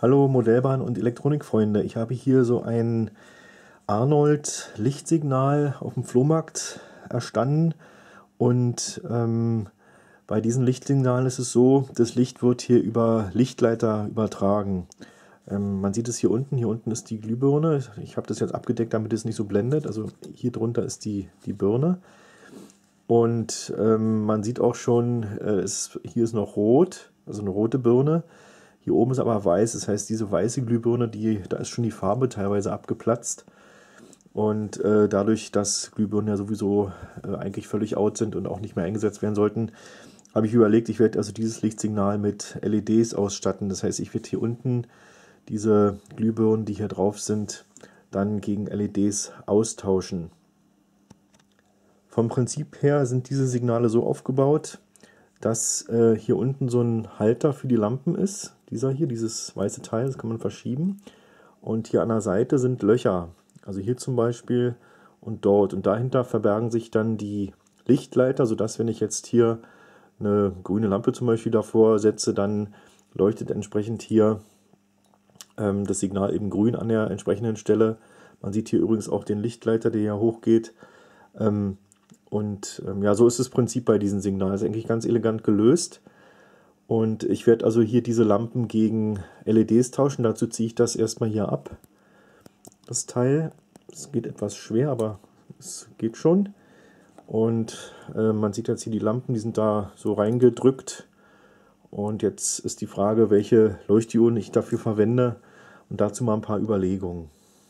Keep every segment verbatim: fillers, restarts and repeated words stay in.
Hallo Modellbahn- und Elektronikfreunde. Ich habe hier so ein Arnold-Lichtsignal auf dem Flohmarkt erstanden und ähm, bei diesen Lichtsignalen ist es so, das Licht wird hier über Lichtleiter übertragen. Ähm, man sieht es hier unten, hier unten ist die Glühbirne. Ich habe das jetzt abgedeckt, damit es nicht so blendet. Also hier drunter ist die, die Birne. Und ähm, man sieht auch schon, äh, es, hier ist noch rot, also eine rote Birne. Hier oben ist aber weiß, das heißt, diese weiße Glühbirne, die, da ist schon die Farbe teilweise abgeplatzt. Und äh, dadurch, dass Glühbirnen ja sowieso äh, eigentlich völlig out sind und auch nicht mehr eingesetzt werden sollten, habe ich überlegt, ich werde also dieses Lichtsignal mit L E Ds ausstatten. Das heißt, ich werde hier unten diese Glühbirnen, die hier drauf sind, dann gegen L E Ds austauschen. Vom Prinzip her sind diese Signale so aufgebaut, dass äh, hier unten so ein Halter für die Lampen ist. Dieser hier, dieses weiße Teil, das kann man verschieben. Und hier an der Seite sind Löcher. Also hier zum Beispiel und dort. Und dahinter verbergen sich dann die Lichtleiter, sodass, wenn ich jetzt hier eine grüne Lampe zum Beispiel davor setze, dann leuchtet entsprechend hier ähm, das Signal eben grün an der entsprechenden Stelle. Man sieht hier übrigens auch den Lichtleiter, der hier hochgeht. Ähm, und ähm, ja, so ist das Prinzip bei diesen Signalen. Das ist eigentlich ganz elegant gelöst. Und ich werde also hier diese Lampen gegen L E Ds tauschen. Dazu ziehe ich das erstmal hier ab, das Teil. Es geht etwas schwer, aber es geht schon. Und äh, man sieht jetzt hier die Lampen, die sind da so reingedrückt. Und jetzt ist die Frage, welche Leuchtdioden ich dafür verwende. Und dazu mal ein paar Überlegungen.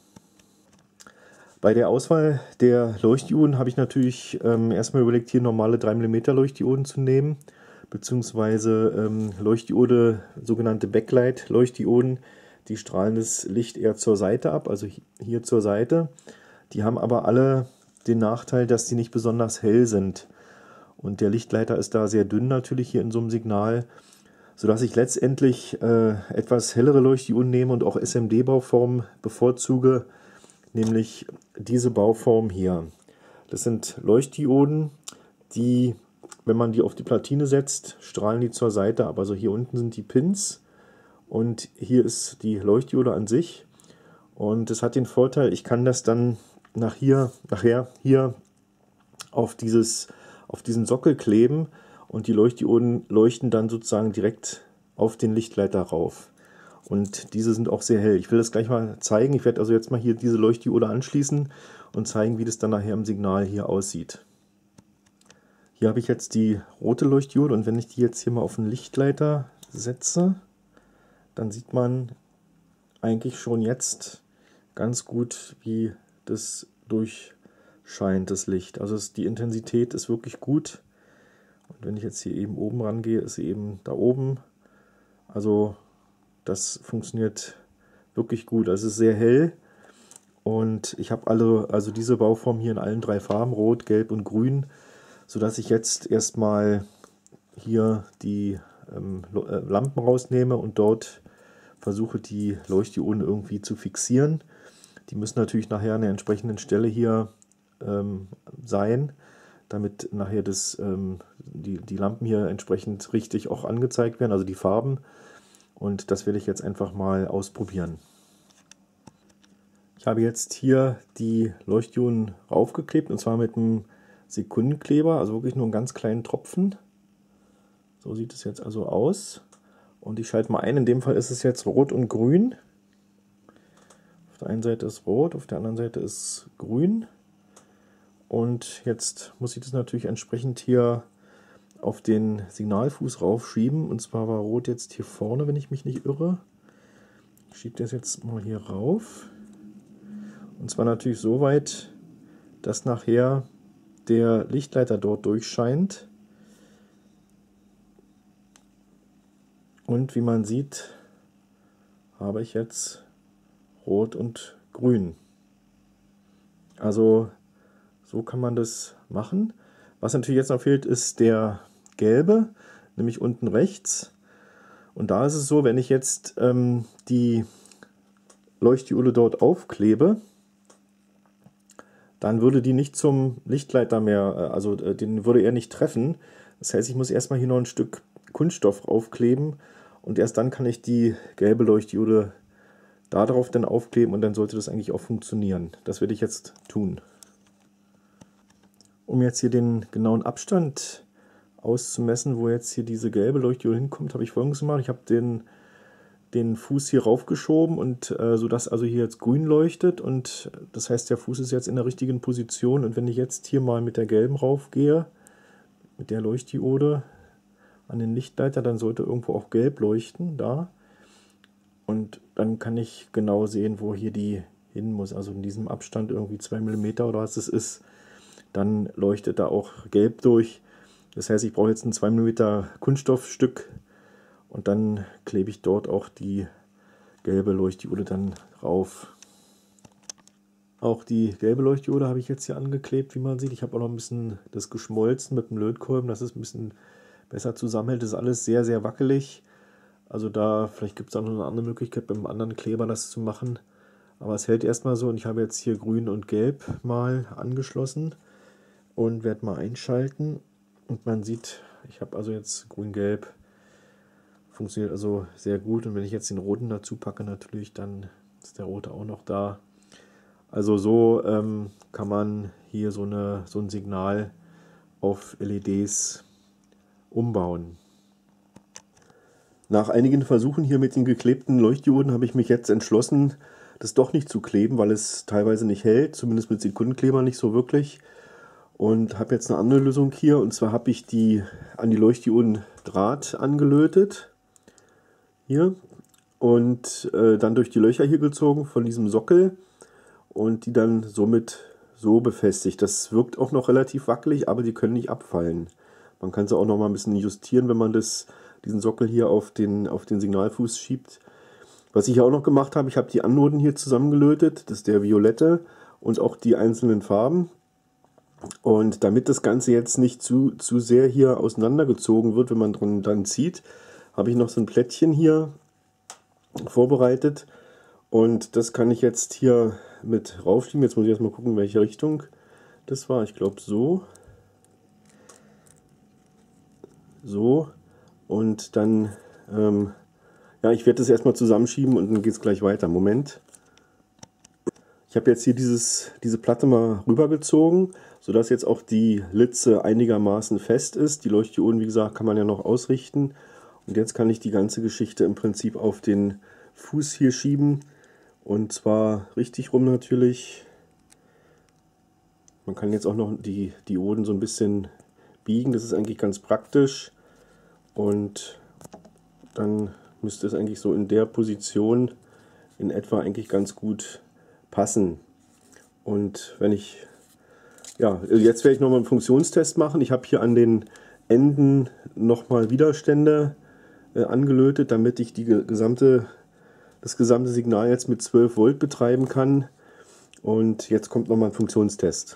Bei der Auswahl der Leuchtdioden habe ich natürlich ähm, erstmal überlegt, hier normale drei Millimeter Leuchtdioden zu nehmen, beziehungsweise ähm, Leuchtdiode, sogenannte Backlight-Leuchtdioden, die strahlen das Licht eher zur Seite ab, also hier zur Seite. Die haben aber alle den Nachteil, dass sie nicht besonders hell sind. Und der Lichtleiter ist da sehr dünn natürlich hier in so einem Signal, sodass ich letztendlich äh, etwas hellere Leuchtdioden nehme und auch S M D-Bauformen bevorzuge, nämlich diese Bauform hier. Das sind Leuchtdioden, die, wenn man die auf die Platine setzt, strahlen die zur Seite ab. Also hier unten sind die Pins und hier ist die Leuchtdiode an sich. Und das hat den Vorteil, ich kann das dann nach hier, nachher hier auf, dieses, auf diesen Sockel kleben und die Leuchtdioden leuchten dann sozusagen direkt auf den Lichtleiter rauf. Und diese sind auch sehr hell. Ich will das gleich mal zeigen. Ich werde also jetzt mal hier diese Leuchtdiode anschließen und zeigen, wie das dann nachher im Signal hier aussieht. Hier habe ich jetzt die rote Leuchtdiode und wenn ich die jetzt hier mal auf den Lichtleiter setze, dann sieht man eigentlich schon jetzt ganz gut, wie das durchscheint, das Licht. Also die Intensität ist wirklich gut. Und wenn ich jetzt hier eben oben rangehe, ist sie eben da oben. Also das funktioniert wirklich gut. Also es ist sehr hell und ich habe alle, also diese Bauform hier in allen drei Farben, Rot, Gelb und Grün, sodass ich jetzt erstmal hier die ähm, Lampen rausnehme und dort versuche, die Leuchtdioden irgendwie zu fixieren. Die müssen natürlich nachher an der entsprechenden Stelle hier ähm, sein, damit nachher das, ähm, die, die Lampen hier entsprechend richtig auch angezeigt werden, also die Farben. Und das werde ich jetzt einfach mal ausprobieren. Ich habe jetzt hier die Leuchtdioden raufgeklebt und zwar mit einem Sekundenkleber, also wirklich nur einen ganz kleinen Tropfen. So sieht es jetzt also aus. Und ich schalte mal ein, in dem Fall ist es jetzt rot und grün. Auf der einen Seite ist rot, auf der anderen Seite ist grün. Und jetzt muss ich das natürlich entsprechend hier auf den Signalfuß raufschieben. Und zwar war rot jetzt hier vorne, wenn ich mich nicht irre. Ich schiebe das jetzt mal hier rauf. Und zwar natürlich so weit, dass nachher der Lichtleiter dort durchscheint. Und wie man sieht, habe ich jetzt Rot und Grün. Also so kann man das machen. Was natürlich jetzt noch fehlt, ist der gelbe, nämlich unten rechts. Und da ist es so, wenn ich jetzt ähm, die Leuchtdiode dort aufklebe, dann würde die nicht zum Lichtleiter mehr, also den würde er nicht treffen. Das heißt, ich muss erstmal hier noch ein Stück Kunststoff aufkleben Und erst dann kann ich die gelbe Leuchtdiode darauf dann aufkleben und dann sollte das eigentlich auch funktionieren. Das werde ich jetzt tun. Um jetzt hier den genauen Abstand auszumessen, wo jetzt hier diese gelbe Leuchtdiode hinkommt, habe ich Folgendes gemacht. Ich habe den, den Fuß hier raufgeschoben und äh, sodass also hier jetzt grün leuchtet, und das heißt, der Fuß ist jetzt in der richtigen Position, und wenn ich jetzt hier mal mit der gelben raufgehe, mit der Leuchtdiode an den Lichtleiter, dann sollte irgendwo auch gelb leuchten, da. Und dann kann ich genau sehen, wo hier die hin muss, also in diesem Abstand irgendwie zwei Millimeter oder was es ist, dann leuchtet da auch gelb durch. Das heißt, ich brauche jetzt ein zwei Millimeter Kunststoffstück und dann klebe ich dort auch die gelbe Leuchtdiode dann drauf. Auch die gelbe Leuchtdiode habe ich jetzt hier angeklebt, wie man sieht. Ich habe auch noch ein bisschen das geschmolzen mit dem Lötkolben, dass es ein bisschen besser zusammenhält. Das ist alles sehr, sehr wackelig. Also da, vielleicht gibt es auch noch eine andere Möglichkeit, mit einem anderen Kleber das zu machen. Aber es hält erstmal so, und ich habe jetzt hier grün und gelb mal angeschlossen und werde mal einschalten. Und man sieht, ich habe also jetzt grün-gelb, funktioniert also sehr gut. Und wenn ich jetzt den roten dazu packe natürlich, dann ist der rote auch noch da. Also so ähm, kann man hier so, eine, so ein Signal auf L E Ds umbauen. Nach einigen Versuchen hier mit den geklebten Leuchtdioden habe ich mich jetzt entschlossen, das doch nicht zu kleben, weil es teilweise nicht hält, zumindest mit Sekundenkleber nicht so wirklich. Und habe jetzt eine andere Lösung hier, und zwar habe ich die an die Leuchtdioden Draht angelötet, hier, und äh, dann durch die Löcher hier gezogen von diesem Sockel und die dann somit so befestigt. Das wirkt auch noch relativ wackelig, aber die können nicht abfallen. Man kann sie auch noch mal ein bisschen justieren, wenn man das diesen Sockel hier auf den, auf den Signalfuß schiebt. Was ich auch noch gemacht habe, ich habe die Anoden hier zusammengelötet, das ist der violette, und auch die einzelnen Farben. Und damit das Ganze jetzt nicht zu, zu sehr hier auseinandergezogen wird, wenn man dran, dann zieht, habe ich noch so ein Plättchen hier vorbereitet. Und das kann ich jetzt hier mit raufschieben. Jetzt muss ich erstmal gucken, in welche Richtung das war. Ich glaube so. So. Und dann, ähm, ja, ich werde das erstmal zusammenschieben und dann geht es gleich weiter. Moment. Ich habe jetzt hier dieses, diese Platte mal rübergezogen, sodass jetzt auch die Litze einigermaßen fest ist. Die Leuchtdioden, wie gesagt, kann man ja noch ausrichten. Und jetzt kann ich die ganze Geschichte im Prinzip auf den Fuß hier schieben. Und zwar richtig rum natürlich. Man kann jetzt auch noch die Dioden so ein bisschen biegen. Das ist eigentlich ganz praktisch. Und dann müsste es eigentlich so in der Position in etwa eigentlich ganz gut passen. Und wenn ich, ja, jetzt werde ich nochmal einen Funktionstest machen. Ich habe hier an den Enden nochmal Widerstände äh, angelötet, damit ich die gesamte, das gesamte Signal jetzt mit zwölf Volt betreiben kann. Und jetzt kommt nochmal ein Funktionstest.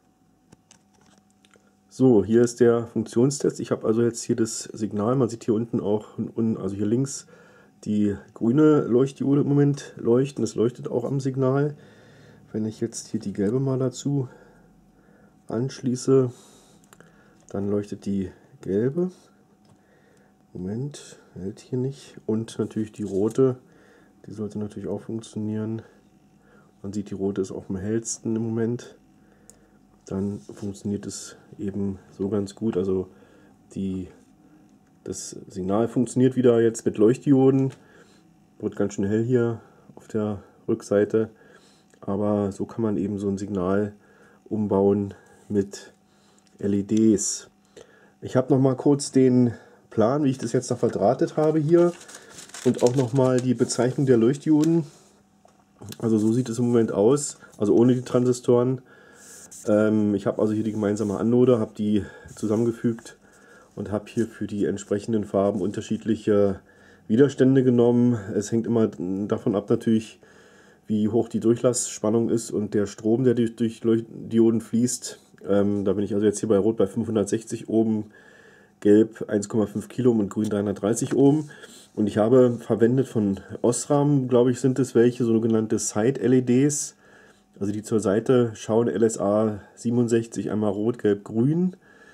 So, hier ist der Funktionstest. Ich habe also jetzt hier das Signal. Man sieht hier unten auch, also hier links, die grüne Leuchtdiode im Moment leuchten. Das leuchtet auch am Signal. Wenn ich jetzt hier die gelbe mal dazu anschließe, dann leuchtet die gelbe. Moment, hält hier nicht. Und natürlich die rote. Die sollte natürlich auch funktionieren. Man sieht, die rote ist auch am hellsten im Moment. Dann funktioniert es eben so ganz gut. Also die, das Signal funktioniert wieder jetzt mit Leuchtdioden. Wird ganz schön hell hier auf der Rückseite. Aber so kann man eben so ein Signal umbauen mit L E Ds. Ich habe noch mal kurz den Plan, wie ich das jetzt noch verdrahtet habe hier. Und auch noch mal die Bezeichnung der Leuchtdioden. Also so sieht es im Moment aus. Also ohne die Transistoren. Ich habe also hier die gemeinsame Anode, habe die zusammengefügt und habe hier für die entsprechenden Farben unterschiedliche Widerstände genommen. Es hängt immer davon ab natürlich, wie hoch die Durchlassspannung ist und der Strom, der durch, durch Dioden fließt. Ähm, da bin ich also jetzt hier bei Rot bei fünfhundertsechzig Ohm, Gelb eins Komma fünf Kiloohm und Grün dreihundertdreißig Ohm. Und ich habe verwendet von Osram, glaube ich, sind es welche, sogenannte Side-L E Ds. Also die zur Seite schauen, L S A siebenundsechzig, einmal rot, gelb, grün.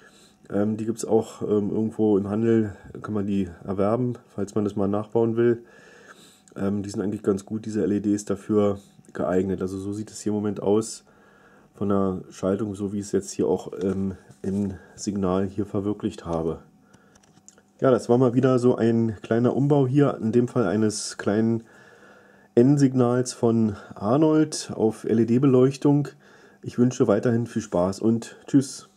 Ähm, die gibt es auch ähm, irgendwo im Handel, kann man die erwerben, falls man das mal nachbauen will. Ähm, die sind eigentlich ganz gut, diese L E Ds, dafür geeignet. Also so sieht es hier im Moment aus von der Schaltung, so wie ich es jetzt hier auch ähm, im Signal hier verwirklicht habe. Ja, das war mal wieder so ein kleiner Umbau hier, in dem Fall eines kleinen N-Signals von Arnold auf L E D-Beleuchtung. Ich wünsche weiterhin viel Spaß und tschüss.